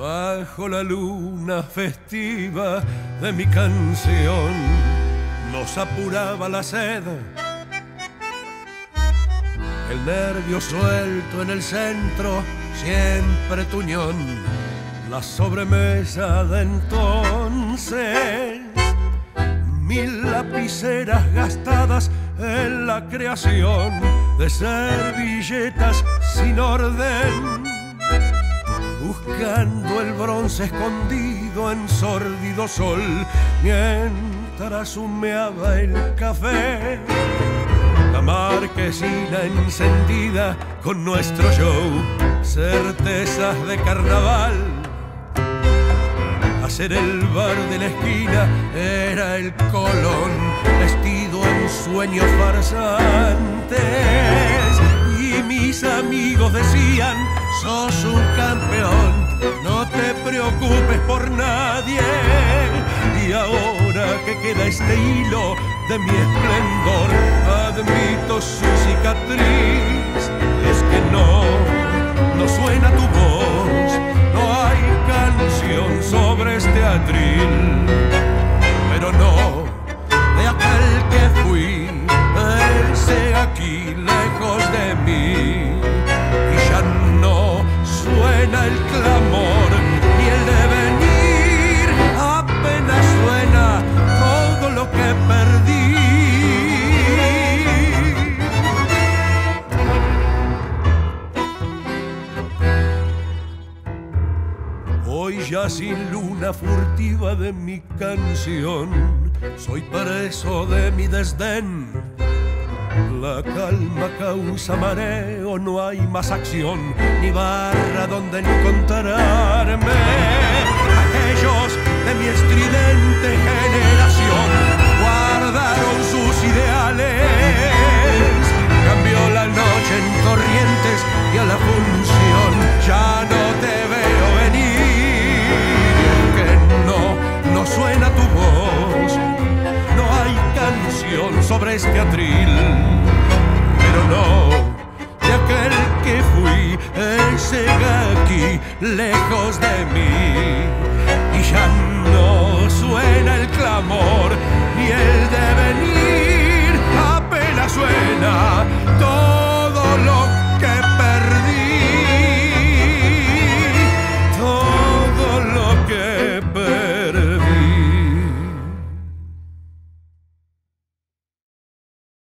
Bajo la luna festiva de mi canción nos apuraba la sed, el nervio suelto en el centro, siempre tu unión, la sobremesa de entonces, 1000 lapiceras gastadas en la creación de servilletas sin orden, buscando el bronce escondido en sórdido sol, mientras humeaba el café. La marquesina encendida con nuestro show, certezas de carnaval. Hacer el bar de la esquina era el Colón, vestido en sueños farsantes. Y mis amigos decían: sos un campeón, no te preocupes por nadie. Y ahora que queda este hilo de mi esplendor, admito su cicatriz. Es que no suena tu voz, no hay canción sobre este atril. Pero no de aquel que fui, ese aquí lejos de mí. Y ya no suena el clamor ni el devenir, apenas suena todo lo que perdí. Hoy ya sin luna furtiva de mi canción, soy preso de mi desdén. La calma causa mareo, no hay más acción, ni barra donde encontrarme. Aquellos de mi estridente generación guardaron sus ideales. Cambió la noche en Corrientes y a la función ya no te veo venir. Que no suena tu voz, no hay canción sobre este atril. Pero no de aquel que fui, ese aquí lejos de mí. Y ya no suena el clamor ni el devenir, apenas suena todo